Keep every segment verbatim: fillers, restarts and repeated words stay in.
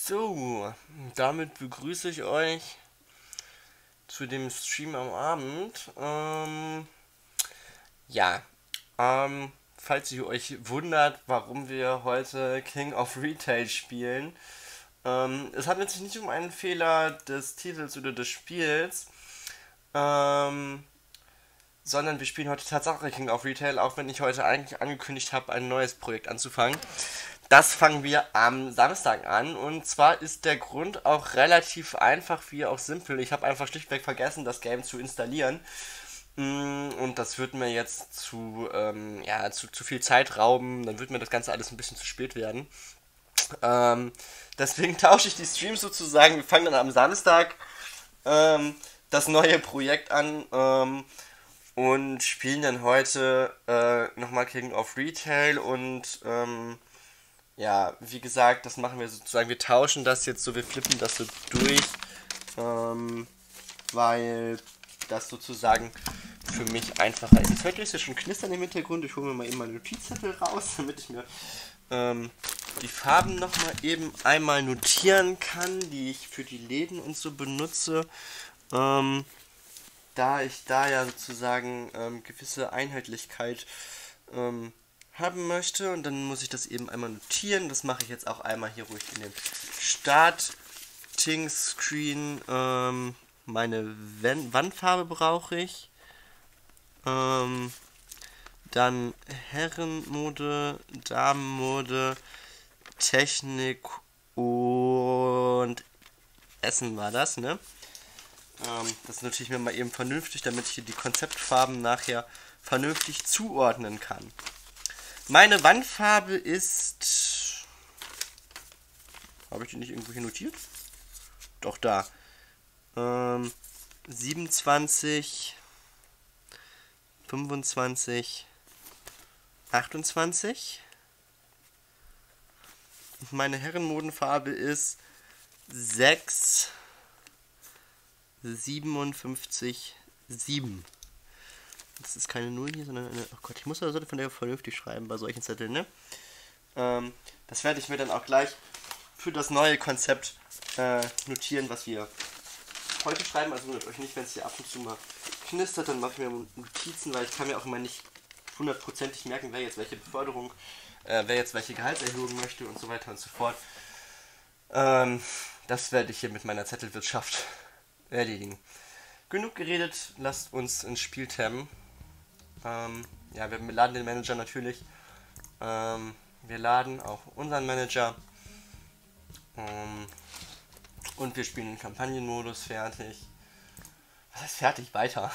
So, damit begrüße ich euch zu dem Stream am Abend. Ähm, ja, ähm, falls ihr euch wundert, warum wir heute King of Retail spielen. Ähm, es handelt sich nicht um einen Fehler des Titels oder des Spiels, ähm, sondern wir spielen heute Tatsache King of Retail, auch wenn ich heute eigentlich angekündigt habe, ein neues Projekt anzufangen. Das fangen wir am Samstag an, und zwar ist der Grund auch relativ einfach wie auch simpel. Ich habe einfach schlichtweg vergessen, das Game zu installieren. Mm, Und das wird mir jetzt zu, ähm, ja, zu, zu viel Zeit rauben. Dann wird mir das Ganze alles ein bisschen zu spät werden. Ähm, Deswegen tausche ich die Streams sozusagen. Wir fangen dann am Samstag ähm, das neue Projekt an. Ähm, und spielen dann heute äh, nochmal King of Retail und ähm, ja, wie gesagt, das machen wir sozusagen, wir tauschen das jetzt so, wir flippen das so durch, ähm, weil das sozusagen für mich einfacher ist. Jetzt hört ihr es ja schon knistern im Hintergrund, ich hole mir mal eben meine Notizzettel raus, damit ich mir ähm, die Farben nochmal eben einmal notieren kann, die ich für die Läden und so benutze, ähm, da ich da ja sozusagen ähm, gewisse Einheitlichkeit ähm, haben möchte, und dann muss ich das eben einmal notieren. Das mache ich jetzt auch einmal hier ruhig in dem Starting-Screen. Ähm, meine Wandfarbe brauche ich. Ähm, dann Herrenmode, Damenmode, Technik und Essen war das, ne? Ähm, das notiere ich mir mal eben vernünftig, damit ich hier die Konzeptfarben nachher vernünftig zuordnen kann. Meine Wandfarbe ist... Habe ich die nicht irgendwo hier notiert? Doch, da. Ähm, siebenundzwanzig, fünfundzwanzig, achtundzwanzig. Und meine Herrenmodenfarbe ist sechs, siebenundfünfzig, sieben. Das ist keine Null hier, sondern eine... Oh Gott, ich muss also von der vernünftig schreiben bei solchen Zetteln, ne? Ähm, das werde ich mir dann auch gleich für das neue Konzept äh, notieren, was wir heute schreiben. Also wundert euch nicht, wenn es hier ab und zu mal knistert, dann mache ich mir Notizen, weil ich kann mir auch immer nicht hundertprozentig merken, wer jetzt welche Beförderung, äh, wer jetzt welche Gehaltserhöhung möchte und so weiter und so fort. Ähm, das werde ich hier mit meiner Zettelwirtschaft erledigen. Genug geredet, lasst uns ins Spiel tabben. Ähm, ja, wir laden den Manager natürlich. Ähm, wir laden auch unseren Manager. Ähm, und wir spielen den Kampagnenmodus fertig. Was heißt fertig? Weiter.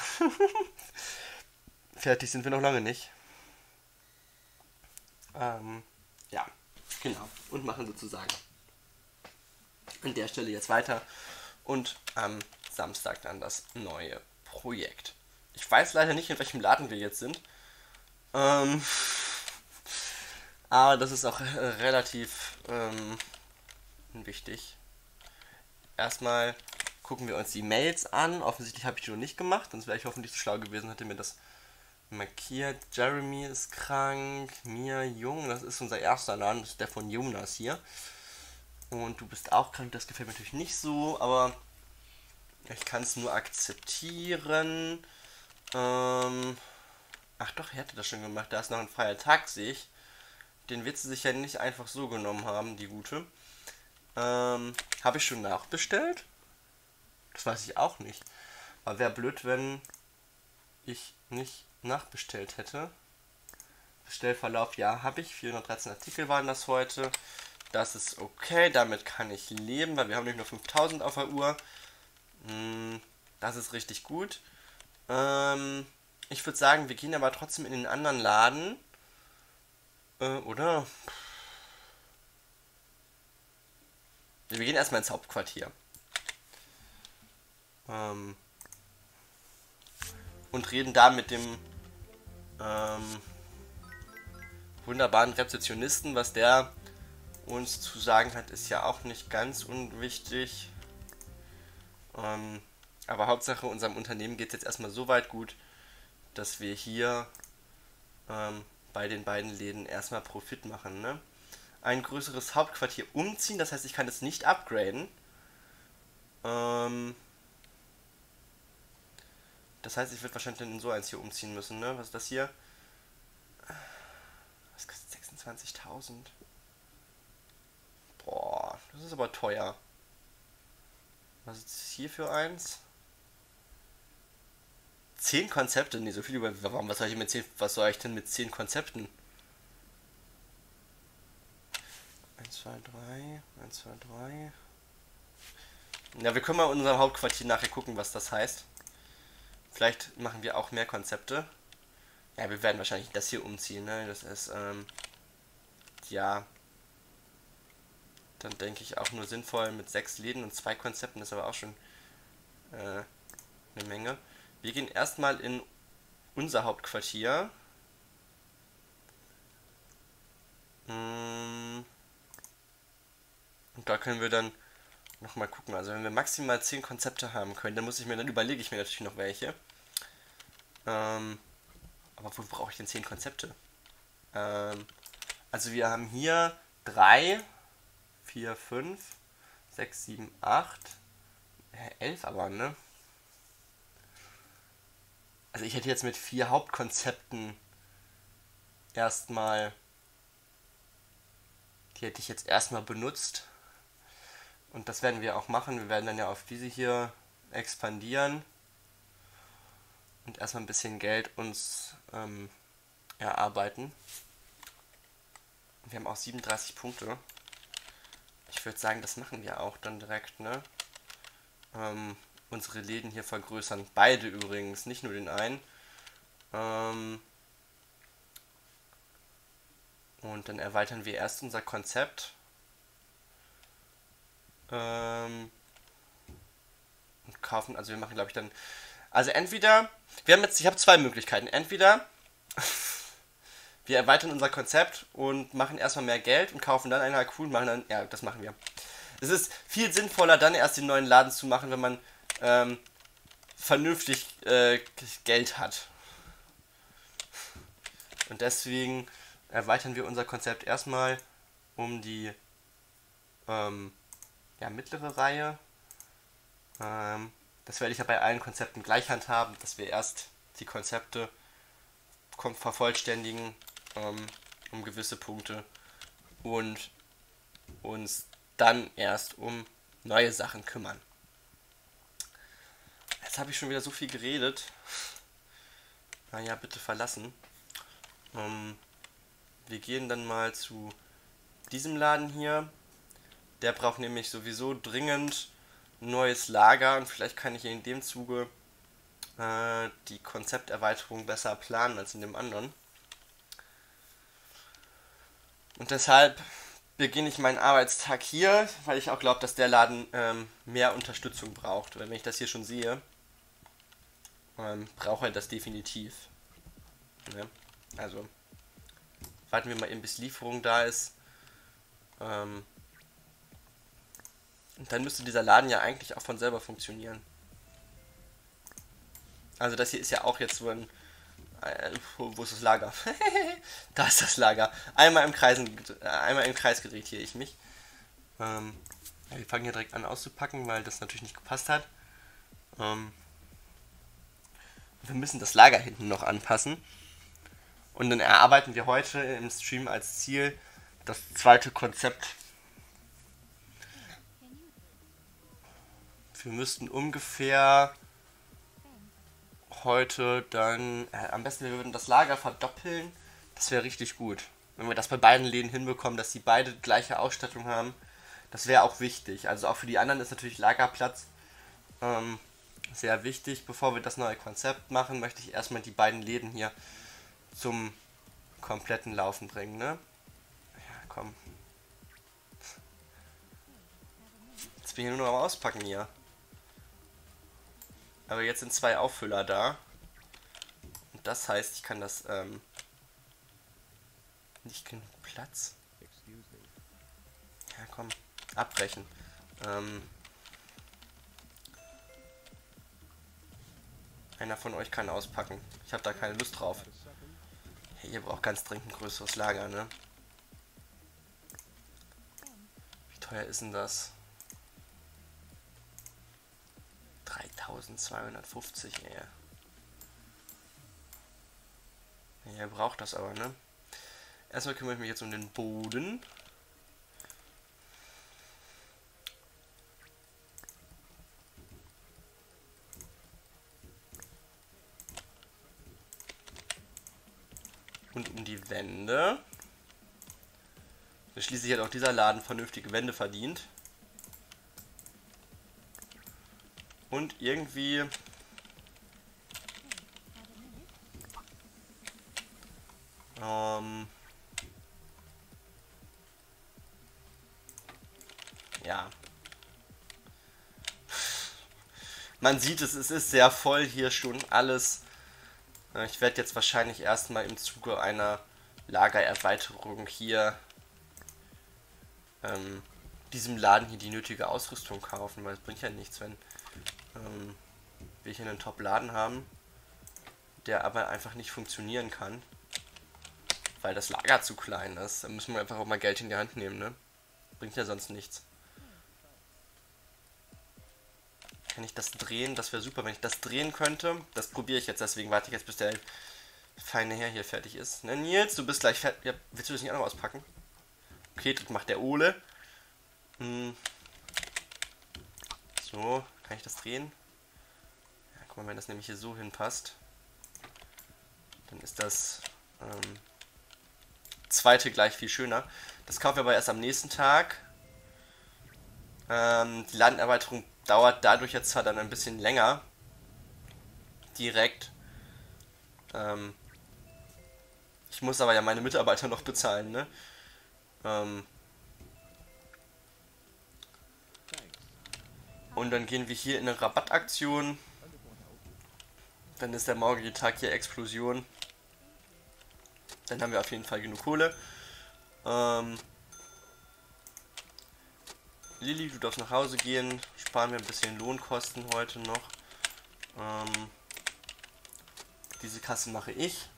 Fertig sind wir noch lange nicht. Ähm, ja, genau. Und machen sozusagen an der Stelle jetzt weiter. Und am Samstag dann das neue Projekt. Ich weiß leider nicht, in welchem Laden wir jetzt sind. Ähm, aber das ist auch äh, relativ ähm, wichtig. Erstmal gucken wir uns die Mails an. Offensichtlich habe ich die noch nicht gemacht, sonst wäre ich hoffentlich so schlau gewesen, hätte mir das markiert. Jeremy ist krank, Mia Jung, das ist unser erster Laden, das ist der von Jonas hier. Und du bist auch krank, das gefällt mir natürlich nicht so, aber ich kann es nur akzeptieren. Ähm, ach doch, er hatte das schon gemacht. Da ist noch ein freier Tag, sehe ich. Den wird sie sich ja nicht einfach so genommen haben, die gute. Ähm, habe ich schon nachbestellt? Das weiß ich auch nicht. Aber wäre blöd, wenn ich nicht nachbestellt hätte. Bestellverlauf, ja, habe ich. vierhundertdreizehn Artikel waren das heute. Das ist okay, damit kann ich leben, weil wir haben nicht nur fünftausend auf der Uhr. Das ist richtig gut. Ähm, ich würde sagen, wir gehen aber trotzdem in den anderen Laden. Äh, oder? Wir gehen erstmal ins Hauptquartier. Ähm, und reden da mit dem ähm, wunderbaren Rezeptionisten. Was der uns zu sagen hat, ist ja auch nicht ganz unwichtig. Ähm, aber Hauptsache, unserem Unternehmen geht es jetzt erstmal so weit gut, dass wir hier ähm, bei den beiden Läden erstmal Profit machen, ne? ein größeres Hauptquartier umziehen. Das heißt, ich kann es nicht upgraden. Ähm, das heißt, ich würde wahrscheinlich dann in so eins hier umziehen müssen, ne? Was ist das hier? Das kostet sechsundzwanzigtausend. Boah, das ist aber teuer. Was ist hier für eins? Zehn Konzepte? Nee, so viel über. Warum, was soll ich mit zehn, was soll ich denn mit zehn Konzepten? eins, zwei, drei, eins, zwei, drei. Ja, wir können mal in unserem Hauptquartier nachher gucken, was das heißt. Vielleicht machen wir auch mehr Konzepte. Ja, wir werden wahrscheinlich das hier umziehen, ne? Das ist, ähm, ja, dann denke ich auch nur sinnvoll mit sechs Läden und zwei Konzepten, ist aber auch schon äh, eine Menge. Wir gehen erstmal in unser Hauptquartier. Und da können wir dann nochmal gucken. Also wenn wir maximal zehn Konzepte haben können, dann muss ich mir, dann überlege ich mir natürlich noch welche. Ähm, aber wo brauche ich denn zehn Konzepte? Ähm, also wir haben hier drei, vier, fünf, sechs, sieben, acht, elf aber, ne? Also ich hätte jetzt mit vier Hauptkonzepten erstmal, die hätte ich jetzt erstmal benutzt. Und das werden wir auch machen. Wir werden dann ja auf diese hier expandieren und erstmal ein bisschen Geld uns ähm, erarbeiten. Wir haben auch siebenunddreißig Punkte. Ich würde sagen, das machen wir auch dann direkt, ne? Ähm, unsere Läden hier vergrößern. Beide übrigens, nicht nur den einen. Ähm, und dann erweitern wir erst unser Konzept. Ähm, und kaufen, also wir machen, glaube ich, dann. Also entweder, wir haben jetzt, ich habe zwei Möglichkeiten. Entweder wir erweitern unser Konzept und machen erstmal mehr Geld und kaufen dann einen cool, machen dann, ja, das machen wir. Es ist viel sinnvoller, dann erst den neuen Laden zu machen, wenn man ähm, vernünftig äh, Geld hat. Und deswegen erweitern wir unser Konzept erstmal um die ähm, ja, mittlere Reihe. Ähm, das werde ich ja bei allen Konzepten gleich handhaben, dass wir erst die Konzepte vervollständigen ähm, um gewisse Punkte und uns dann erst um neue Sachen kümmern. Jetzt habe ich schon wieder so viel geredet. Naja, bitte verlassen. Ähm, wir gehen dann mal zu diesem Laden hier. Der braucht nämlich sowieso dringend ein neues Lager und vielleicht kann ich in dem Zuge äh, die Konzepterweiterung besser planen als in dem anderen. Und deshalb beginne ich meinen Arbeitstag hier, weil ich auch glaube, dass der Laden ähm, mehr Unterstützung braucht. Weil wenn ich das hier schon sehe, ähm, braucht er das definitiv. Ne? Also warten wir mal eben, bis Lieferung da ist. Ähm, und dann müsste dieser Laden ja eigentlich auch von selber funktionieren. Also das hier ist ja auch jetzt so ein... Äh, wo, wo ist das Lager? Da ist das Lager. Einmal im, Kreisen, äh, einmal im Kreis gedreht hier ich mich. Ähm, ja, wir fangen hier direkt an auszupacken, weil das natürlich nicht gepasst hat. Ähm, wir müssen das Lager hinten noch anpassen. Und dann erarbeiten wir heute im Stream als Ziel das zweite Konzept. Wir müssten ungefähr heute dann, äh, am besten wir würden das Lager verdoppeln. Das wäre richtig gut. Wenn wir das bei beiden Läden hinbekommen, dass die beide gleiche Ausstattung haben, das wäre auch wichtig. Also auch für die anderen ist natürlich Lagerplatz ähm, sehr wichtig. Bevor wir das neue Konzept machen, möchte ich erstmal die beiden Läden hier zum kompletten Laufen bringen, ne? Ja, komm. Jetzt bin ich nur noch am Auspacken hier. Aber jetzt sind zwei Auffüller da. Und das heißt, ich kann das, ähm, nicht genug Platz. Ja, komm, abbrechen. Ähm, einer von euch kann auspacken. Ich habe da keine Lust drauf. Hey, ihr braucht ganz dringend ein größeres Lager, ne? teuer ist denn das? dreitausendzweihundertfünfzig, ey. Ja, er braucht das aber, ne? Erstmal kümmere ich mich jetzt um den Boden. Und um die Wände. Schließlich hat auch dieser Laden vernünftige Wände verdient. Und irgendwie... Ähm... Ja. Man sieht es, es ist sehr voll hier schon alles. Ich werde jetzt wahrscheinlich erstmal im Zuge einer Lagererweiterung hier ähm, diesem Laden hier die nötige Ausrüstung kaufen, weil es bringt ja nichts, wenn ähm, wir hier einen Top-Laden haben, der aber einfach nicht funktionieren kann, weil das Lager zu klein ist. Da müssen wir einfach auch mal Geld in die Hand nehmen, ne? Bringt ja sonst nichts. Kann ich das drehen? Das wäre super, wenn ich das drehen könnte. Das probiere ich jetzt, deswegen warte ich jetzt, bis der feine Herr hier fertig ist. Ne, Nils, du bist gleich fertig. Ja, willst du das nicht auch noch auspacken? Okay, das macht der Ole. Hm. So, kann ich das drehen? Ja, guck mal, wenn das nämlich hier so hinpasst, dann ist das ähm, zweite gleich viel schöner. Das kaufen wir aber erst am nächsten Tag. Ähm, die Ladenerweiterung dauert dadurch jetzt zwar dann ein bisschen länger. Direkt. Ähm, ich muss aber ja meine Mitarbeiter noch bezahlen, ne? Ähm, und dann gehen wir hier in eine Rabattaktion. Dann ist der morgige Tag hier Explosion. Dann haben wir auf jeden Fall genug Kohle. Ähm, Lilly, du darfst nach Hause gehen. Sparen wir ein bisschen Lohnkosten heute noch. Ähm, diese Kasse mache ich.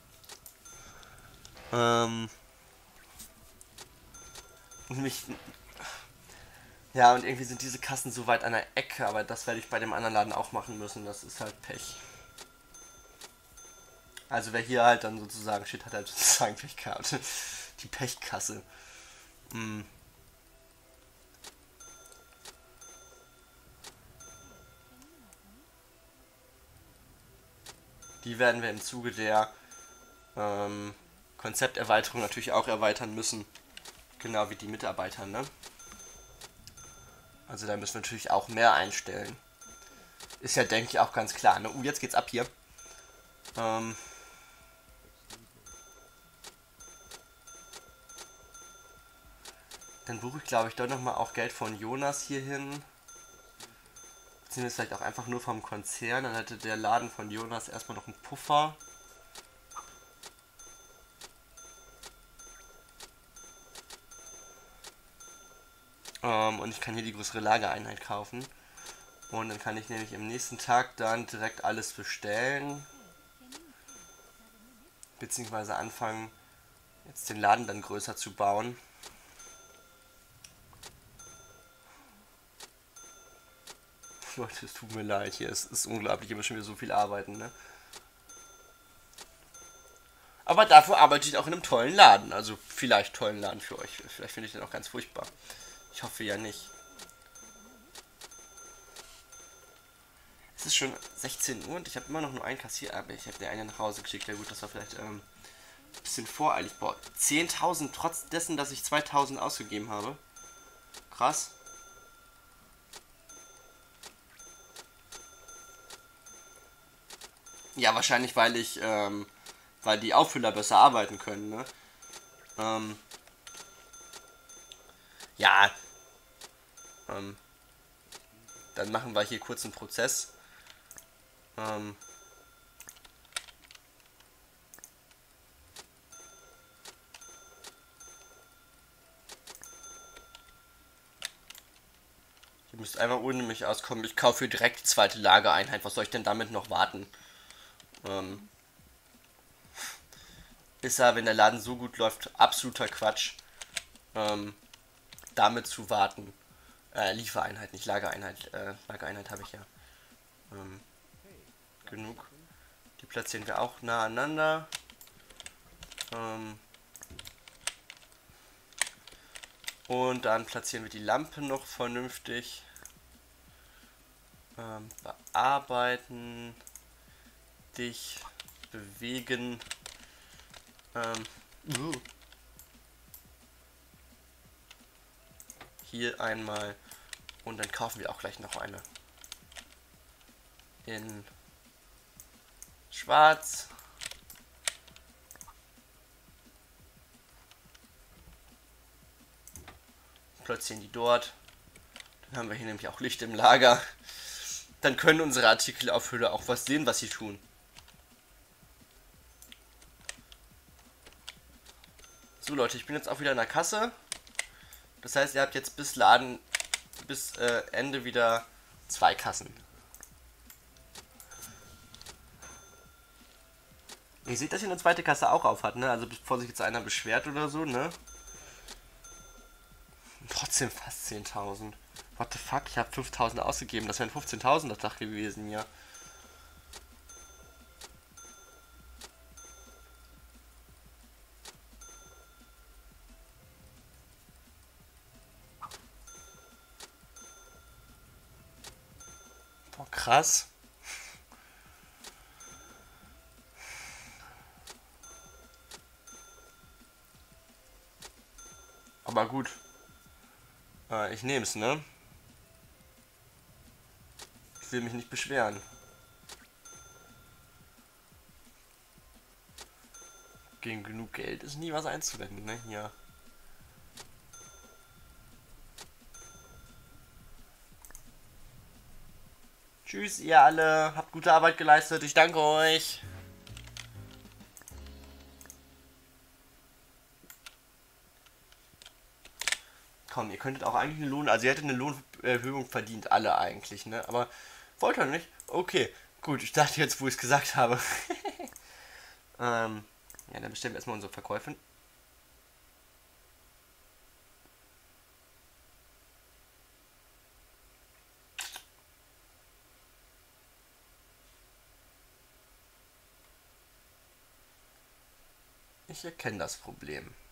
Ähm, und mich... Ja, und irgendwie sind diese Kassen so weit an der Ecke, aber das werde ich bei dem anderen Laden auch machen müssen. Das ist halt Pech. Also wer hier halt dann sozusagen steht, hat halt sozusagen Pech gehabt. Die Pechkasse. Hm. Die werden wir im Zuge der ähm, Konzepterweiterung natürlich auch erweitern müssen. Genau wie die Mitarbeiter, ne? Also da müssen wir natürlich auch mehr einstellen. Ist ja, denke ich, auch ganz klar, ne? Uh, jetzt geht's ab hier. Ähm... Dann buche ich, glaube ich, doch nochmal auch Geld von Jonas hierhin. Beziehungsweise vielleicht auch einfach nur vom Konzern. Dann hätte der Laden von Jonas erstmal noch einen Puffer. Ähm, und ich kann hier die größere Lagereinheit kaufen. Und dann kann ich nämlich im nächsten Tag dann direkt alles bestellen. Beziehungsweise anfangen, jetzt den Laden dann größer zu bauen. Leute, es tut mir leid, hier ist, ist unglaublich, immer schon wieder so viel arbeiten, ne? Aber dafür arbeite ich auch in einem tollen Laden, also vielleicht tollen Laden für euch. Vielleicht finde ich den auch ganz furchtbar. Ich hoffe ja nicht. Es ist schon sechzehn Uhr und ich habe immer noch nur einen Kassier, aber ich habe der eine nach Hause geschickt. Ja gut, das war vielleicht ähm, ein bisschen voreilig. Boah, zehntausend trotz dessen, dass ich zweitausend ausgegeben habe. Krass. Ja, wahrscheinlich, weil ich, ähm, weil die Auffüller besser arbeiten können, ne? Ähm, ja, ähm, dann machen wir hier kurz einen Prozess. Ähm, ihr müsst einfach ohne mich auskommen. Ich kaufe direkt die zweite Lagereinheit. Was soll ich denn damit noch warten? Ähm, ist ja, wenn der Laden so gut läuft, absoluter Quatsch, ähm, damit zu warten. Äh, Liefereinheit, nicht Lagereinheit. Äh, Lagereinheit habe ich ja. Ähm, genug. Die platzieren wir auch nah aneinander. Ähm, und dann platzieren wir die Lampe noch vernünftig. Ähm, bearbeiten. Dich. Bewegen. Ähm, uh. Hier einmal. Und dann kaufen wir auch gleich noch eine. In Schwarz. Platzieren die dort. Dann haben wir hier nämlich auch Licht im Lager. Dann können unsere Artikel auf Hülle auch was sehen, was sie tun. So Leute, ich bin jetzt auch wieder in der Kasse. Das heißt, ihr habt jetzt bis Laden, bis äh, Ende wieder zwei Kassen. Ihr seht, dass ihr eine zweite Kasse auch auf hat, ne? Also bevor sich jetzt einer beschwert oder so, ne? Trotzdem fast zehntausend. What the fuck? Ich habe fünftausend ausgegeben. Das wären fünfzehntausend das Dach gewesen, ja. Boah, krass. Aber gut. Äh, ich nehm's, ne? Ich will mich nicht beschweren. Gegen genug Geld ist nie was einzuwenden, ne? Hier. Tschüss, ihr alle. Habt gute Arbeit geleistet. Ich danke euch. Komm, ihr könntet auch eigentlich eine Lohn... Also ihr hättet eine Lohnerhöhung verdient. Alle eigentlich, ne? Aber wollt ihr nicht? Okay. Gut, ich dachte jetzt, wo ich es gesagt habe. ähm, ja, dann bestellen wir erstmal unsere Verkäufe. Ich erkenne das Problem.